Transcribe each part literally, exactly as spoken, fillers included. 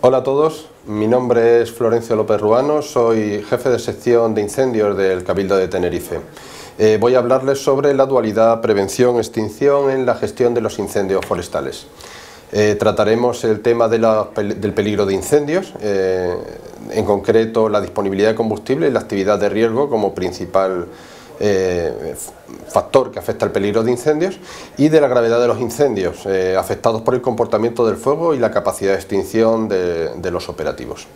Hola a todos, mi nombre es Florencio López Ruano, soy jefe de sección de incendios del Cabildo de Tenerife. Eh, voy a hablarles sobre la dualidad prevención-extinción en la gestión de los incendios forestales. Eh, trataremos el tema de la, del peligro de incendios, eh, en concreto la disponibilidad de combustible y la actividad de riesgo como principal eh, factor que afecta al peligro de incendios, y de la gravedad de los incendios eh, afectados por el comportamiento del fuego y la capacidad de extinción de, de los operativos.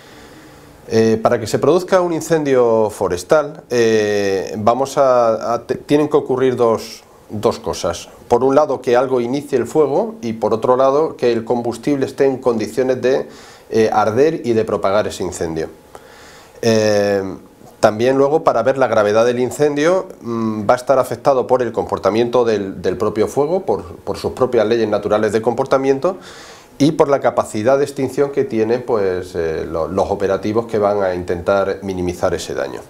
Eh, para que se produzca un incendio forestal eh, vamos a, a, tienen que ocurrir dos, dos cosas. Por un lado, que algo inicie el fuego, y por otro lado, que el combustible esté en condiciones de eh, arder y de propagar ese incendio. Eh, También luego, para ver la gravedad del incendio, mmm, va a estar afectado por el comportamiento del, del propio fuego, por, por sus propias leyes naturales de comportamiento y por la capacidad de extinción que tienen pues, eh, lo, los operativos que van a intentar minimizar ese daño.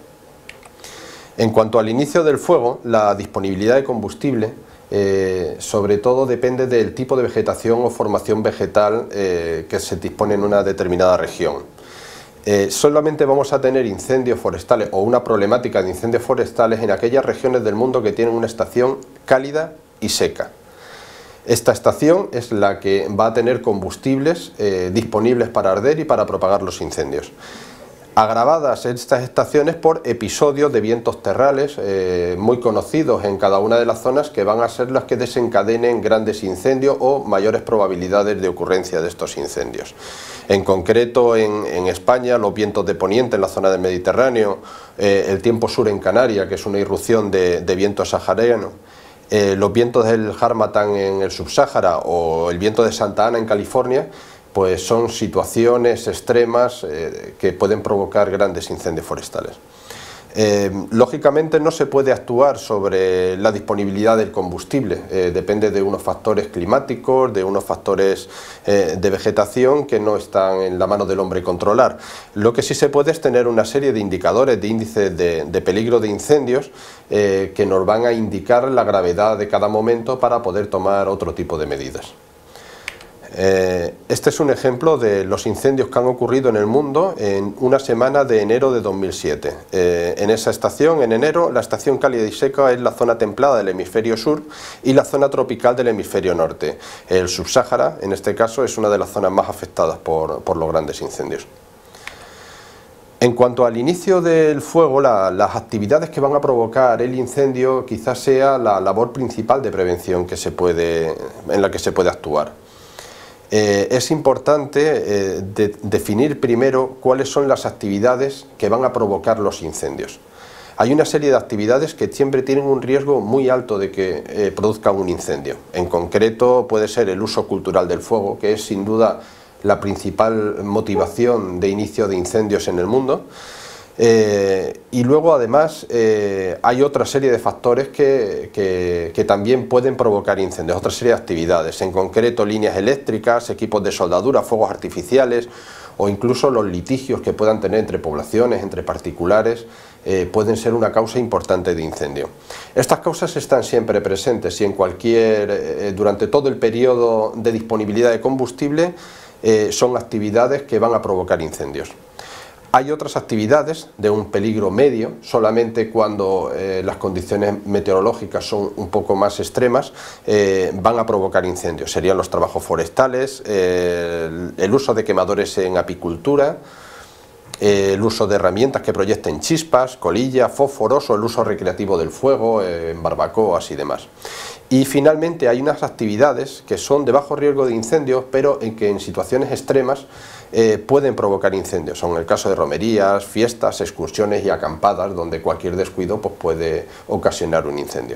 En cuanto al inicio del fuego, la disponibilidad de combustible eh, sobre todo depende del tipo de vegetación o formación vegetal eh, que se dispone en una determinada región. Eh, solamente vamos a tener incendios forestales o una problemática de incendios forestales en aquellas regiones del mundo que tienen una estación cálida y seca. Esta estación es la que va a tener combustibles eh, disponibles para arder y para propagar los incendios. Agravadas estas estaciones por episodios de vientos terrales eh, muy conocidos en cada una de las zonas, que van a ser las que desencadenen grandes incendios o mayores probabilidades de ocurrencia de estos incendios. En concreto, en, en España, los vientos de poniente en la zona del Mediterráneo, eh, el tiempo sur en Canarias, que es una irrupción de, de viento sahariano, eh, los vientos del Harmattan en el subsáhara o el viento de Santa Ana en California, pues son situaciones extremas eh, que pueden provocar grandes incendios forestales. Eh, lógicamente no se puede actuar sobre la disponibilidad del combustible, eh, depende de unos factores climáticos, de unos factores eh, de vegetación que no están en la mano del hombre controlar. Lo que sí se puede es tener una serie de indicadores, de índices de, de peligro de incendios eh, que nos van a indicar la gravedad de cada momento para poder tomar otro tipo de medidas. Eh, este es un ejemplo de los incendios que han ocurrido en el mundo en una semana de enero de dos mil siete. Eh, en esa estación, en enero, la estación cálida y seca es la zona templada del hemisferio sur y la zona tropical del hemisferio norte. El subsáhara, en este caso, es una de las zonas más afectadas por, por los grandes incendios. En cuanto al inicio del fuego, la, las actividades que van a provocar el incendio quizás sea la labor principal de prevención que se puede, en la que se puede actuar. Eh, es importante eh, de, definir primero cuáles son las actividades que van a provocar los incendios. Hay una serie de actividades que siempre tienen un riesgo muy alto de que eh, produzcan un incendio. En concreto puede ser el uso cultural del fuego, que es sin duda la principal motivación de inicio de incendios en el mundo. Eh, y luego además eh, hay otra serie de factores que, que, que también pueden provocar incendios, otra serie de actividades, en concreto líneas eléctricas, equipos de soldadura, fuegos artificiales o incluso los litigios que puedan tener entre poblaciones, entre particulares, eh, pueden ser una causa importante de incendio. Estas causas están siempre presentes y en cualquier, eh, durante todo el periodo de disponibilidad de combustible eh, son actividades que van a provocar incendios. Hay otras actividades de un peligro medio, solamente cuando eh, las condiciones meteorológicas son un poco más extremas, eh, van a provocar incendios. Serían los trabajos forestales, eh, el, el uso de quemadores en apicultura, eh, el uso de herramientas que proyecten chispas, colillas, fósforos o el uso recreativo del fuego, eh, en barbacoas y demás. Y finalmente hay unas actividades que son de bajo riesgo de incendios, pero en que en situaciones extremas eh, pueden provocar incendios. Son el caso de romerías, fiestas, excursiones y acampadas, donde cualquier descuido pues, puede ocasionar un incendio.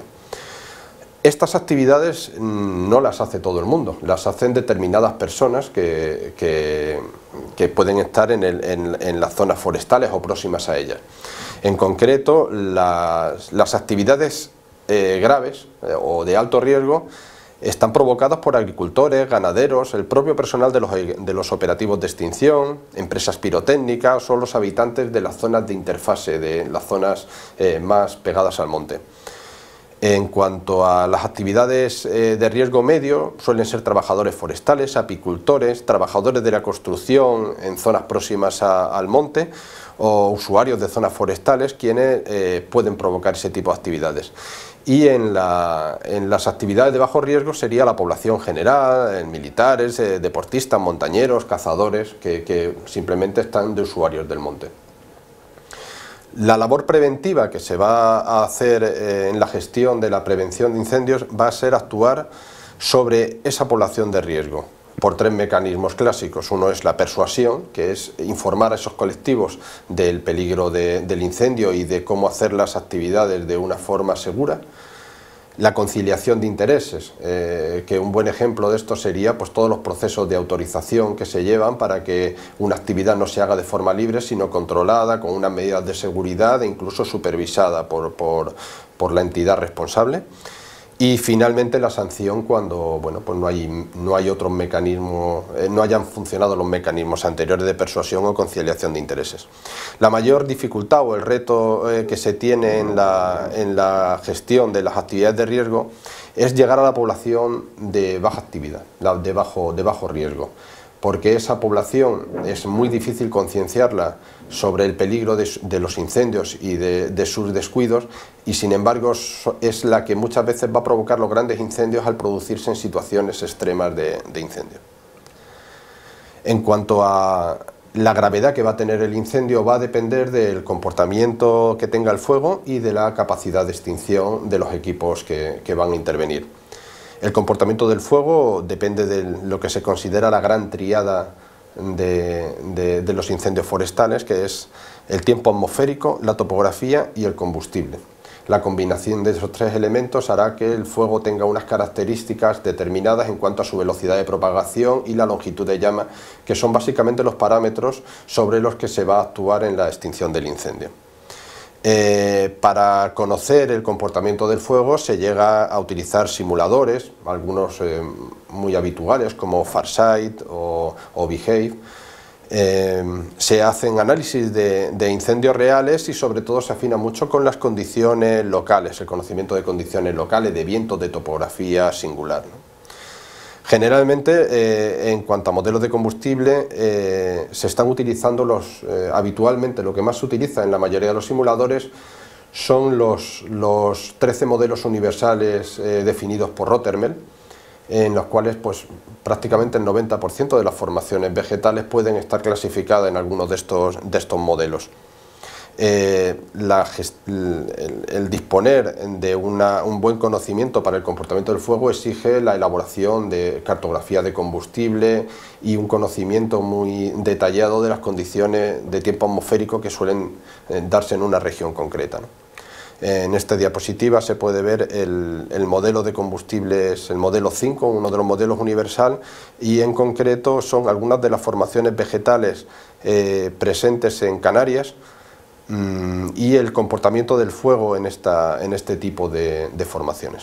Estas actividades no las hace todo el mundo, las hacen determinadas personas que, que, que pueden estar en, el, en, en las zonas forestales o próximas a ellas. En concreto, las, las actividades Eh, graves eh, o de alto riesgo están provocadas por agricultores, ganaderos, el propio personal de los, de los operativos de extinción, empresas pirotécnicas o los habitantes de las zonas de interfase, de las zonas eh, más pegadas al monte. En cuanto a las actividades eh, de riesgo medio, suelen ser trabajadores forestales, apicultores, trabajadores de la construcción en zonas próximas a, al monte o usuarios de zonas forestales quienes eh, pueden provocar ese tipo de actividades. Y en, la, en las actividades de bajo riesgo sería la población general, eh, militares, eh, deportistas, montañeros, cazadores, que, que simplemente están de usuarios del monte. La labor preventiva que se va a hacer eh, en la gestión de la prevención de incendios va a ser actuar sobre esa población de riesgo por tres mecanismos clásicos. Uno es la persuasión, que es informar a esos colectivos del peligro de, del incendio y de cómo hacer las actividades de una forma segura. La conciliación de intereses, eh, que un buen ejemplo de esto sería pues, todos los procesos de autorización que se llevan para que una actividad no se haga de forma libre, sino controlada, con unas medidas de seguridad e incluso supervisada por, por, por la entidad responsable. Y finalmente la sanción cuando bueno, pues no hay, no hay otros mecanismos, eh, no hayan funcionado los mecanismos anteriores de persuasión o conciliación de intereses. La mayor dificultad o el reto eh, que se tiene en la, en la gestión de las actividades de riesgo es llegar a la población de baja actividad, la de bajo, de bajo riesgo, porque esa población es muy difícil concienciarla sobre el peligro de, de los incendios y de, de sus descuidos, y sin embargo es la que muchas veces va a provocar los grandes incendios al producirse en situaciones extremas de, de incendio. En cuanto a la gravedad que va a tener el incendio, va a depender del comportamiento que tenga el fuego y de la capacidad de extinción de los equipos que, que van a intervenir. El comportamiento del fuego depende de lo que se considera la gran tríada de, de, de los incendios forestales, que es el tiempo atmosférico, la topografía y el combustible. La combinación de esos tres elementos hará que el fuego tenga unas características determinadas en cuanto a su velocidad de propagación y la longitud de llama, que son básicamente los parámetros sobre los que se va a actuar en la extinción del incendio. Eh, para conocer el comportamiento del fuego se llega a utilizar simuladores, algunos eh, muy habituales como Farsight o, o Behave. Eh, se hacen análisis de, de incendios reales y sobre todo se afina mucho con las condiciones locales, el conocimiento de condiciones locales, de vientos, de topografía singular, ¿no? Generalmente, eh, en cuanto a modelos de combustible, eh, se están utilizando los, eh, habitualmente lo que más se utiliza en la mayoría de los simuladores son los, los trece modelos universales eh, definidos por Rothermel, en los cuales pues, prácticamente el noventa por ciento de las formaciones vegetales pueden estar clasificadas en algunos de estos, de estos modelos. Eh, la, el, el disponer de una, un buen conocimiento para el comportamiento del fuego exige la elaboración de cartografía de combustible y un conocimiento muy detallado de las condiciones de tiempo atmosférico que suelen eh, darse en una región concreta, ¿no? En esta diapositiva se puede ver el, el modelo de combustibles, el modelo cinco, uno de los modelos universal, y en concreto son algunas de las formaciones vegetales eh, presentes en Canarias, y el comportamiento del fuego en, esta, en este tipo de, de formaciones.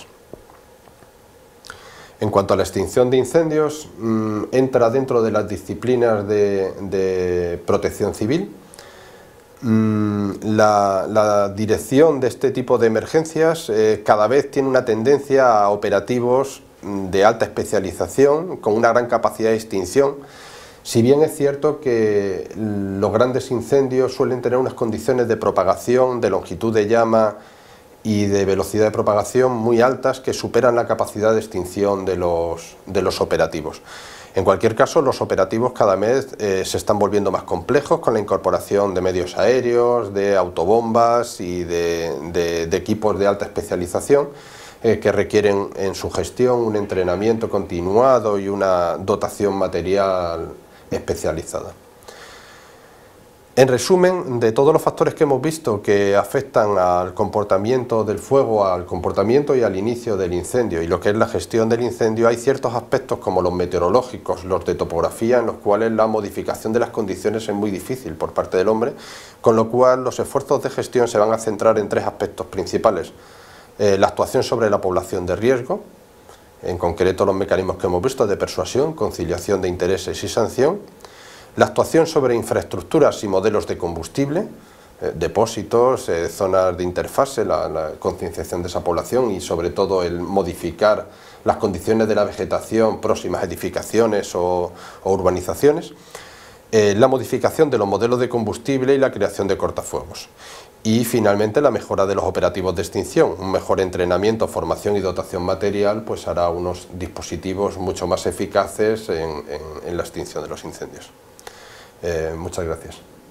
En cuanto a la extinción de incendios, mmm, entra dentro de las disciplinas de, de protección civil. Mmm, la, la dirección de este tipo de emergencias eh, cada vez tiene una tendencia a operativos de alta especialización, con una gran capacidad de extinción. Si bien es cierto que los grandes incendios suelen tener unas condiciones de propagación, de longitud de llama y de velocidad de propagación muy altas que superan la capacidad de extinción de los, de los operativos. En cualquier caso, los operativos cada vez eh, se están volviendo más complejos con la incorporación de medios aéreos, de autobombas y de, de, de equipos de alta especialización eh, que requieren en su gestión un entrenamiento continuado y una dotación material especializada. En resumen, de todos los factores que hemos visto que afectan al comportamiento del fuego, al comportamiento y al inicio del incendio y lo que es la gestión del incendio, hay ciertos aspectos como los meteorológicos, los de topografía, en los cuales la modificación de las condiciones es muy difícil por parte del hombre, con lo cual los esfuerzos de gestión se van a centrar en tres aspectos principales: eh, la actuación sobre la población de riesgo, en concreto los mecanismos que hemos visto de persuasión, conciliación de intereses y sanción; la actuación sobre infraestructuras y modelos de combustible, eh, depósitos, eh, zonas de interfase, la, la concienciación de esa población y sobre todo el modificar las condiciones de la vegetación próximas a edificaciones o, o urbanizaciones, eh, la modificación de los modelos de combustible y la creación de cortafuegos. Y finalmente la mejora de los operativos de extinción, un mejor entrenamiento, formación y dotación material pues hará unos dispositivos mucho más eficaces en, en, en la extinción de los incendios. Eh, muchas gracias.